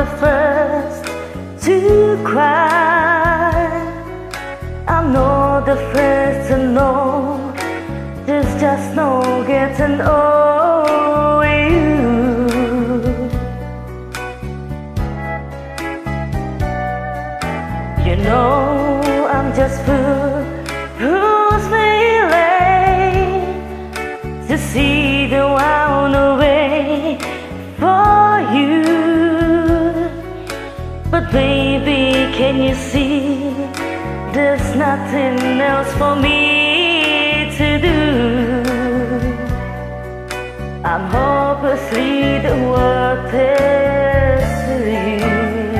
the first to cry. I'm not the first to know. There's just no getting over you. You know I'm just fool who's feeling to see the wild away for you. But baby, can you see there's nothing else for me to do? I'm hopelessly worthless to you.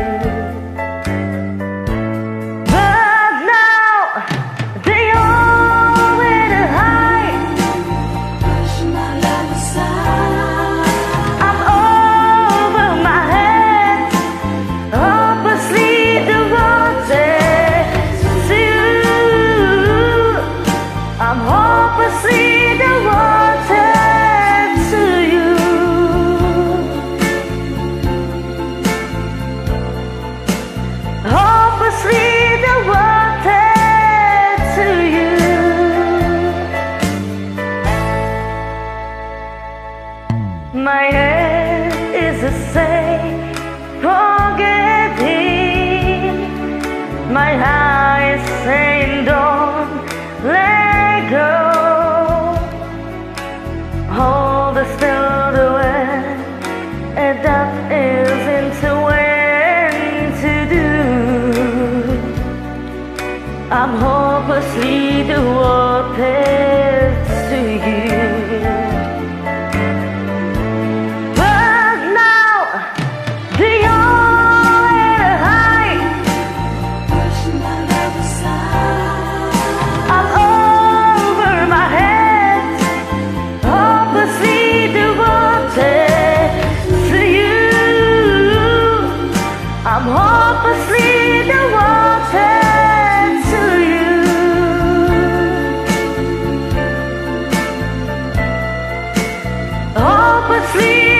But now they all way to hide. Push my love aside. I'm over my head, hopelessly devoted to you. I'm hopelessly devoted to you. Hopelessly devoted to you. My head is the same, forgetting. My heart is saying don't let go. Hold the still the way, and that isn't when to do. I'm hopelessly devoted to you. But now the only high. Pushing my love aside. I'm over my head, hopelessly devoted to you. I'm hopelessly devoted to you. Hopelessly